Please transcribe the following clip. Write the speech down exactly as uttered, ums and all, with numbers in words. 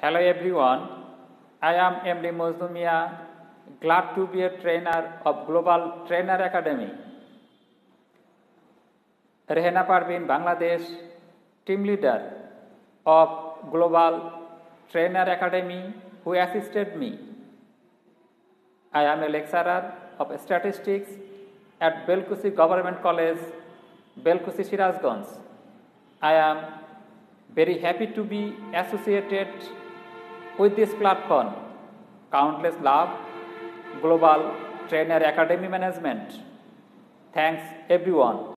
Hello everyone, I am M D Mozdumia, glad to be a trainer of Global Trainer Academy. Rehena Parveen, Bangladesh, team leader of Global Trainer Academy, who assisted me. I am a lecturer of statistics at Belkusi Government College, Belkusi, Sirazganj. I am very happy to be associated with this platform. Countless love, Global Trainer Academy Management. Thanks everyone.